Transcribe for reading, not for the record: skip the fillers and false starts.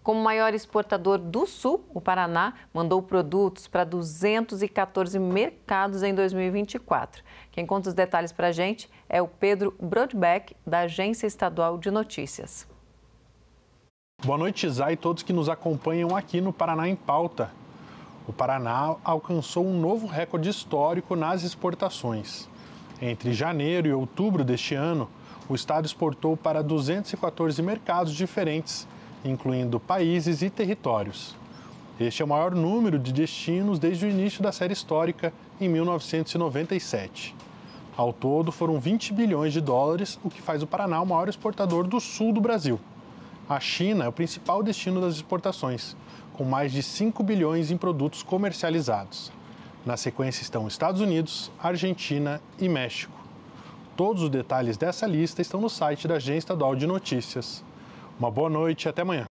Como maior exportador do Sul, o Paraná mandou produtos para 214 mercados em 2024. Quem conta os detalhes para a gente é o Pedro Brodbeck, da Agência Estadual de Notícias. Boa noite, Zay, e todos que nos acompanham aqui no Paraná em Pauta. O Paraná alcançou um novo recorde histórico nas exportações. Entre janeiro e outubro deste ano, o estado exportou para 214 mercados diferentes, incluindo países e territórios. Este é o maior número de destinos desde o início da série histórica, em 1997. Ao todo, foram 20 bilhões de dólares, o que faz o Paraná o maior exportador do sul do Brasil. A China é o principal destino das exportações, com mais de 5 bilhões em produtos comercializados. Na sequência estão Estados Unidos, Argentina e México. Todos os detalhes dessa lista estão no site da Agência Estadual de Notícias. Uma boa noite e até amanhã.